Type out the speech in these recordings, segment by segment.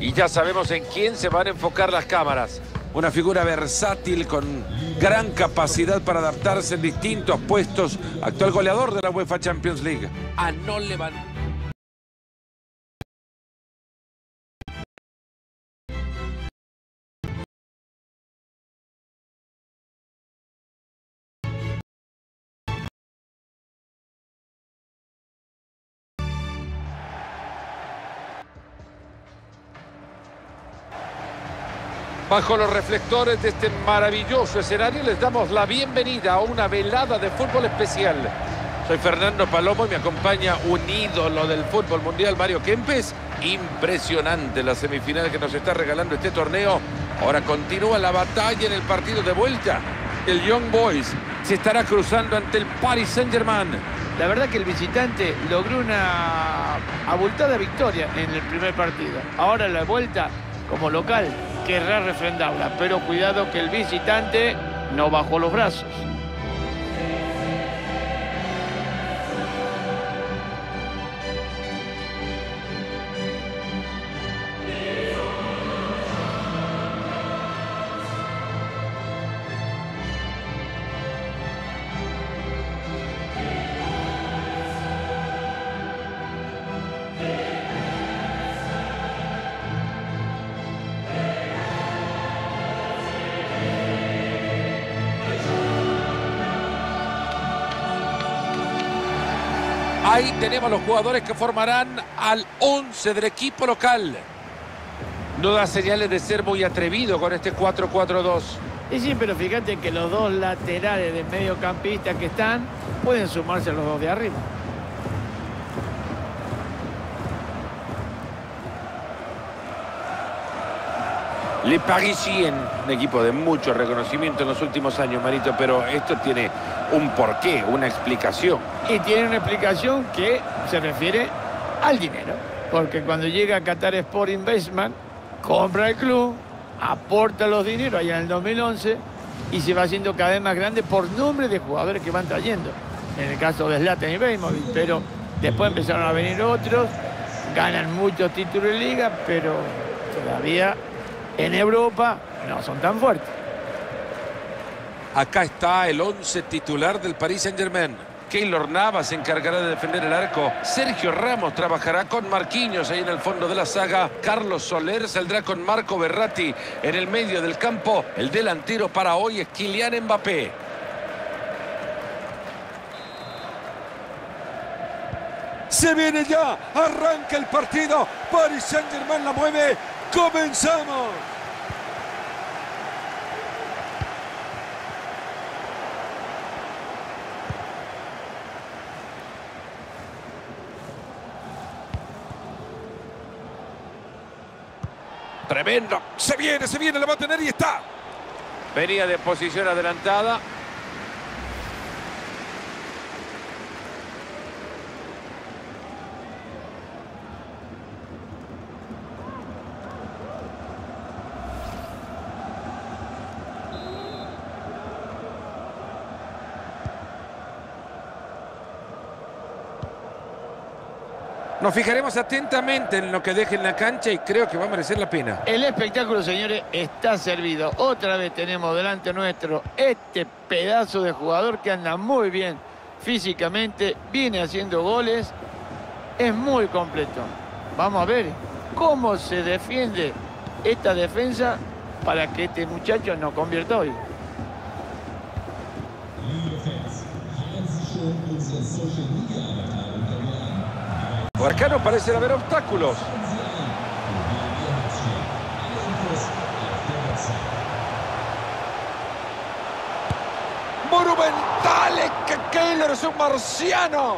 y ya sabemos en quién se van a enfocar las cámaras. Una figura versátil con gran capacidad para adaptarse en distintos puestos. Actual goleador de la UEFA Champions League. A no levantar. Bajo los reflectores de este maravilloso escenario les damos la bienvenida a una velada de fútbol especial. Soy Fernando Palomo y me acompaña un ídolo del fútbol mundial, Mario Kempes. Impresionante la semifinal que nos está regalando este torneo. Ahora continúa la batalla en el partido de vuelta. El Young Boys se estará cruzando ante el Paris Saint-Germain. La verdad que el visitante logró una abultada victoria en el primer partido. Ahora la vuelta como local querrá refrendarla, pero cuidado que el visitante no bajó los brazos. Ahí tenemos los jugadores que formarán al 11 del equipo local. No da señales de ser muy atrevido con este 4-4-2. Y sí, pero fíjate que los dos laterales de mediocampista que están pueden sumarse a los dos de arriba. Le Parisien, un equipo de mucho reconocimiento en los últimos años, Marito, pero esto tiene un porqué, una explicación. Y tiene una explicación que se refiere al dinero. Porque cuando llega a Qatar Sport Investment, compra el club, aporta los dineros allá en el 2011 y se va haciendo cada vez más grande por nombre de jugadores que van trayendo. En el caso de Zlatan y Ibrahimovic, pero después empezaron a venir otros, ganan muchos títulos de liga, pero todavía en Europa no son tan fuertes. Acá está el 11 titular del Paris Saint-Germain. Keylor Navas se encargará de defender el arco. Sergio Ramos trabajará con Marquinhos ahí en el fondo de la saga. Carlos Soler saldrá con Marco Verratti en el medio del campo. El delantero para hoy es Kylian Mbappé. Se viene ya, arranca el partido. Paris Saint-Germain la mueve. ¡Comenzamos! Tremendo. Se viene, la va a tener y está. Venía de posición adelantada. Nos fijaremos atentamente en lo que deje en la cancha y creo que va a merecer la pena. El espectáculo, señores, está servido. Otra vez tenemos delante nuestro este pedazo de jugador que anda muy bien físicamente, viene haciendo goles, es muy completo. Vamos a ver cómo se defiende esta defensa para que este muchacho no convierta hoy. Por acá no parecen haber obstáculos. Monumentales, que Keylor es un marciano.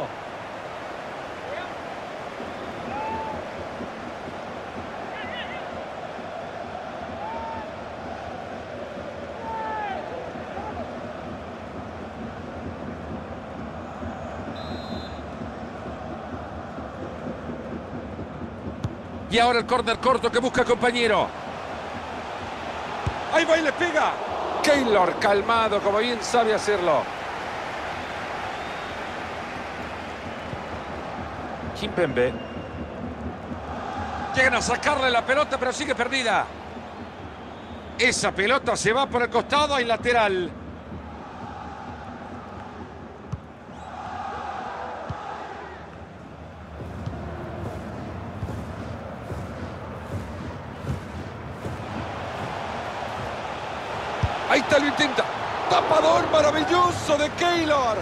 Y ahora el córner corto que busca compañero. Ahí va y le pega. Keylor calmado, como bien sabe hacerlo. Kimpembe. Llegan a sacarle la pelota, pero sigue perdida. Esa pelota se va por el costado y lateral. Ahí está, lo intenta. Tapador maravilloso de Keylor.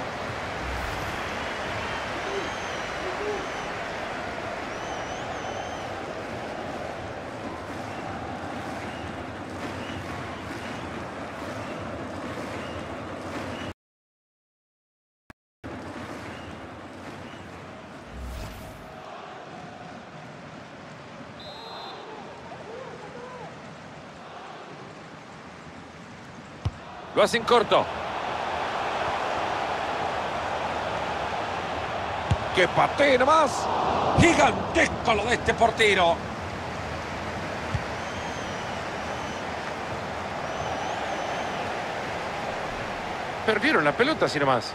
Lo hacen corto. ¡Qué pateo nomás! Gigantesco lo de este portero. Perdieron la pelota, así nomás.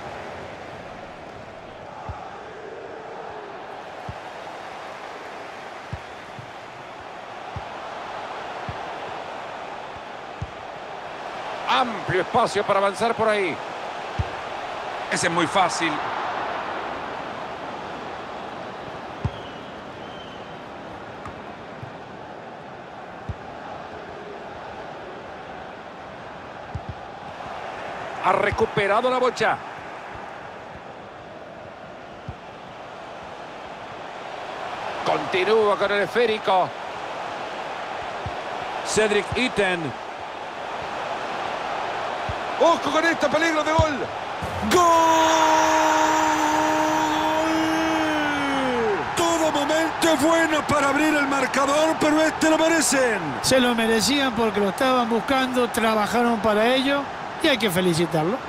Amplio espacio para avanzar por ahí. Ese es muy fácil. Ha recuperado la bocha. Continúa con el esférico. Cedric Itten. ¡Ojo con este peligro de gol! ¡Gol! Todo momento es bueno para abrir el marcador, pero este lo merecen. Se lo merecían porque lo estaban buscando, trabajaron para ello y hay que felicitarlo.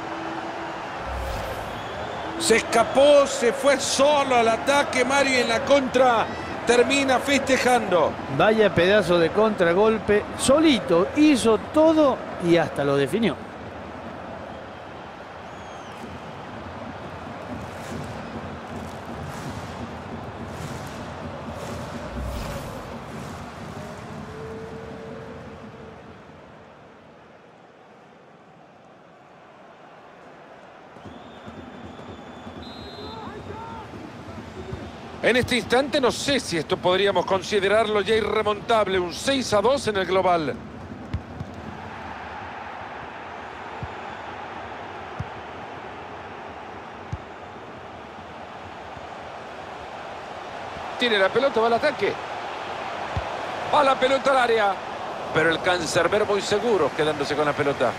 Se escapó, se fue solo al ataque, Mario, y en la contra termina festejando. Vaya pedazo de contragolpe, solito hizo todo y hasta lo definió. En este instante no sé si esto podríamos considerarlo ya irremontable. Un 6-2 en el global. Tiene la pelota, va al ataque. Va la pelota al área. Pero el Cancerbero muy seguro quedándose con la pelota.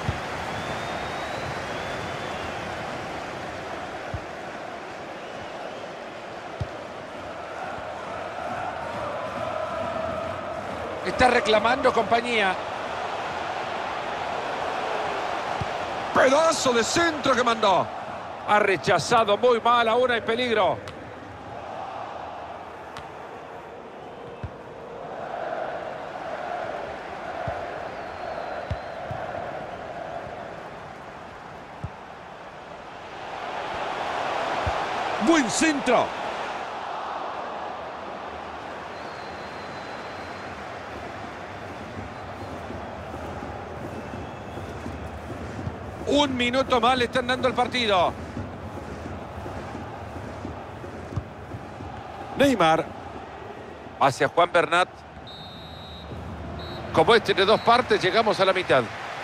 Está reclamando compañía. Pedazo de centro que mandó. Ha rechazado muy mal, ahora hay peligro. Buen centro. Un minuto más le están dando el partido. Neymar. Hacia Juan Bernat. Como este de dos partes, llegamos a la mitad.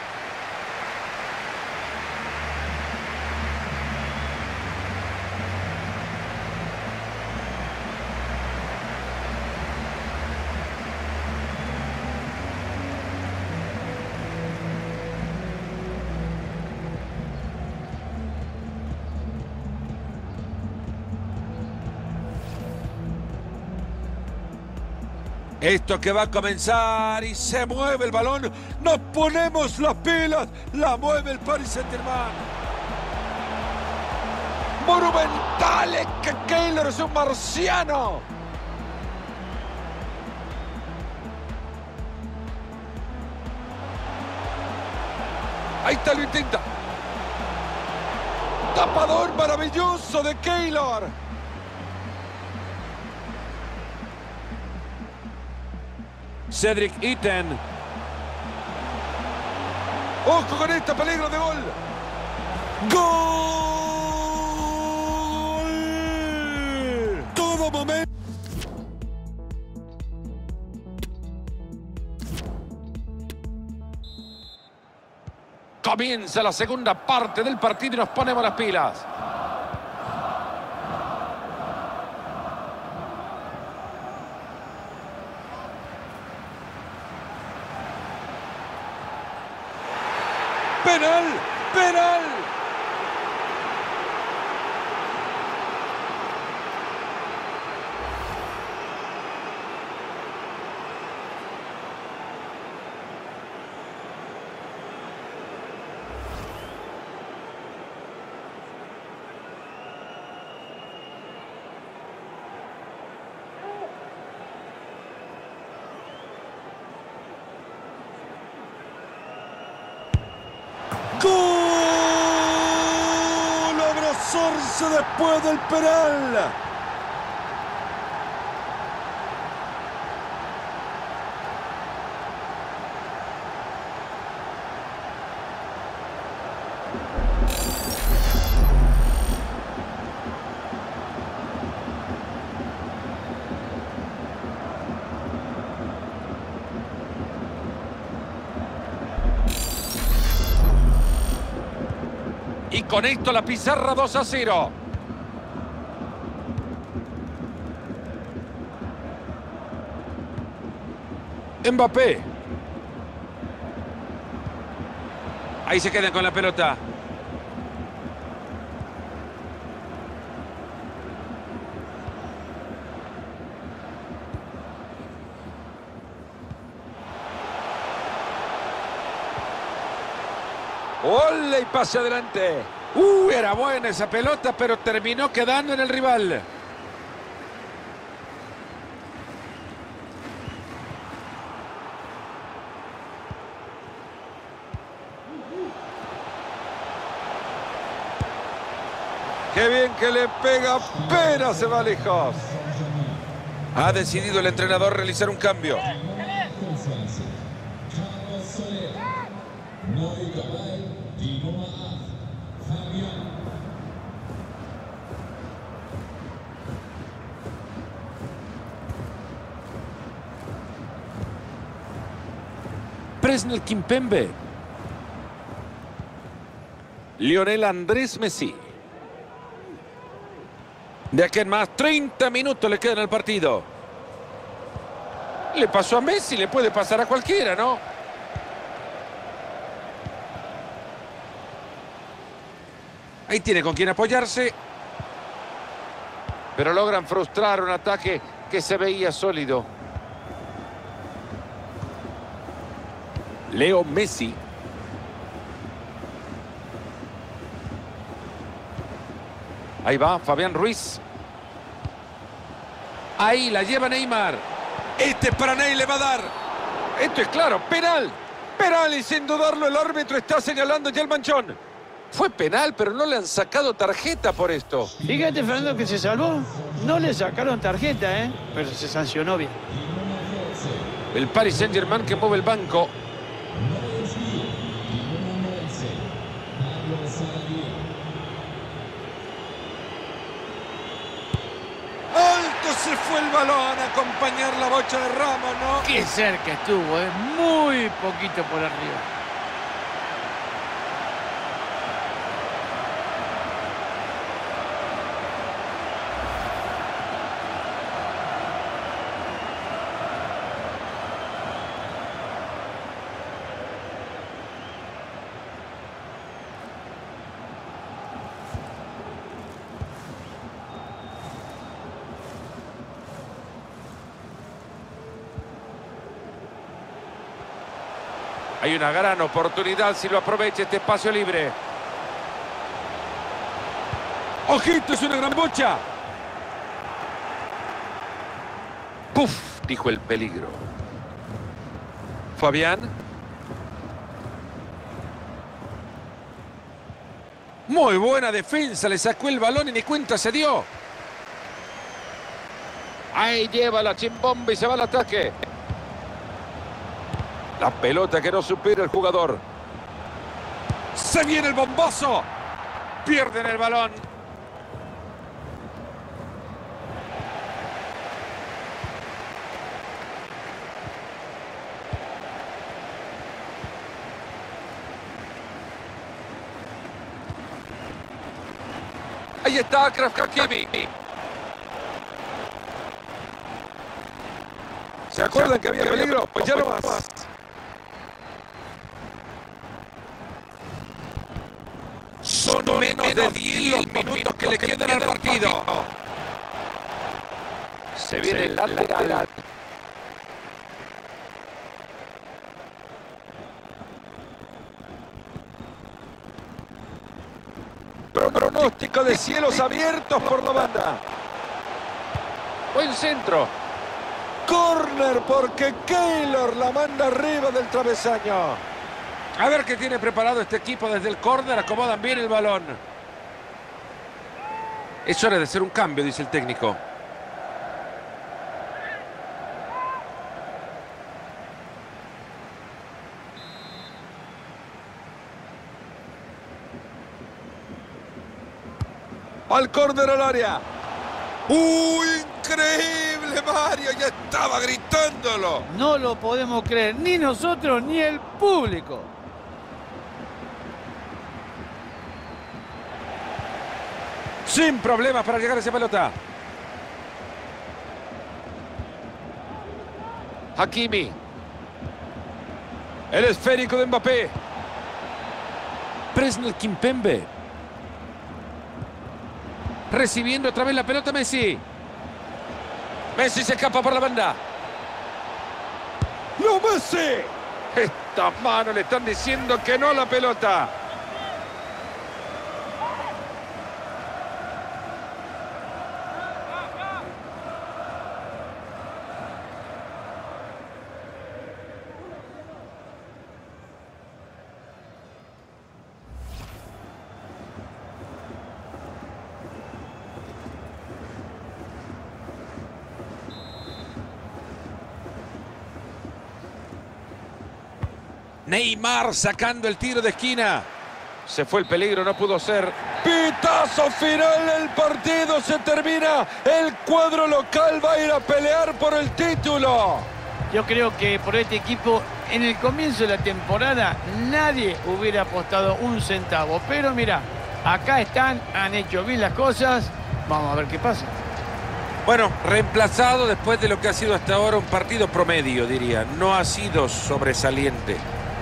Esto que va a comenzar y se mueve el balón. Nos ponemos las pilas. La mueve el Paris Saint-Germain. Monumentales que Keylor es un marciano. Ahí está, lo intenta. Tapador maravilloso de Keylor. Cedric Itten. ¡Ojo con esto! ¡Peligro de gol! ¡Gol! Todo momento. Comienza la segunda parte del partido y nos ponemos las pilas. ¡Penal! ¡Penal! ¡Gol! Abrazarse después del penal. Y con esto la pizarra 2-0. Mbappé. Ahí se quedan con la pelota. ¡Ole! Y pase adelante. Era buena esa pelota, pero terminó quedando en el rival. ¡Qué bien que le pega! Pero se va lejos. Ha decidido el entrenador realizar un cambio. Presnel Kimpembe. Lionel Andrés Messi. De aquí en más, 30 minutos le quedan al partido. Le pasó a Messi, le puede pasar a cualquiera, ¿no? Ahí tiene con quién apoyarse. Pero logran frustrar un ataque que se veía sólido. Leo Messi. Ahí va Fabián Ruiz. Ahí la lleva Neymar. Este es para Ney, le va a dar. Esto es claro, penal. Penal y sin dudarlo el árbitro está señalando ya el manchón. Fue penal, pero no le han sacado tarjeta por esto. Fíjate, Fernando, que se salvó. No le sacaron tarjeta, pero se sancionó bien. El Paris Saint-Germain que mueve el banco. ¡Alto se fue el balón a acompañar la bocha de Ramos, ¿no? Qué cerca estuvo, muy poquito por arriba. Hay una gran oportunidad si lo aprovecha este espacio libre. ¡Ojito, es una gran bocha! ¡Puf! Dijo el peligro. Fabián. Muy buena defensa, le sacó el balón y ni cuenta se dio. Ahí lleva la chimbomba y se va al ataque. La pelota que no supera el jugador. ¡Se viene el bombazo! Pierden el balón. Ahí está Achraf Hakimi. ¿Se acuerdan que había peligro? Pues ya no más. Son menos de 10 minutos que le quedan al partido. Se viene el lateral. Pronóstico de cielos abiertos por la banda. Buen centro. Corner porque Keylor la manda arriba del travesaño. A ver qué tiene preparado este equipo desde el córner. Acomodan bien el balón. Es hora de hacer un cambio, dice el técnico. Al córner al área. Increíble, Mario. Ya estaba gritándolo. No lo podemos creer, ni nosotros ni el público. Sin problemas para llegar a esa pelota. Hakimi. El esférico de Mbappé. Presnel Kimpembe. Recibiendo otra vez la pelota Messi. Messi se escapa por la banda. ¡No, Messi! Estas manos le están diciendo que no a la pelota. Neymar sacando el tiro de esquina. Se fue el peligro, no pudo ser. Pitazo final del partido, se termina. El cuadro local va a ir a pelear por el título. Yo creo que por este equipo, en el comienzo de la temporada, nadie hubiera apostado un centavo. Pero mira, acá están, han hecho bien las cosas. Vamos a ver qué pasa. Bueno, reemplazado después de lo que ha sido hasta ahora un partido promedio, diría. No ha sido sobresaliente.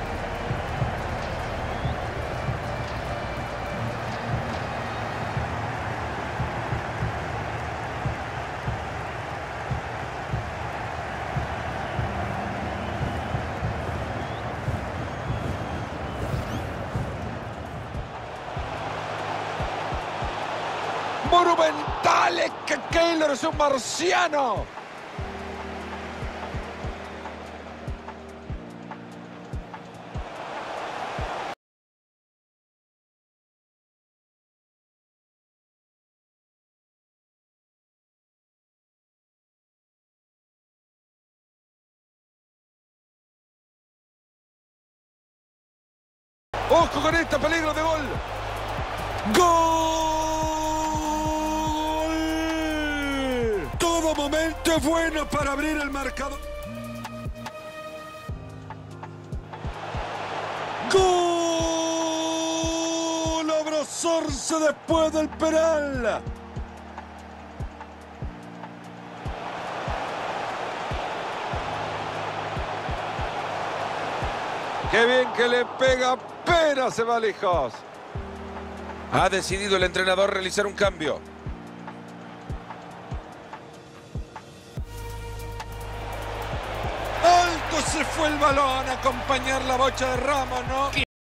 Monumentales, que Keylor es un marciano. Ojo con este peligro de gol. ¡Gol! Todo momento es bueno para abrir el marcador. ¡Gol! Abrazarse después del penal. ¡Qué bien que le pega! Apenas se va lejos. Ha decidido el entrenador realizar un cambio. Alto se fue el balón a acompañar la bocha de Ramos, ¿no?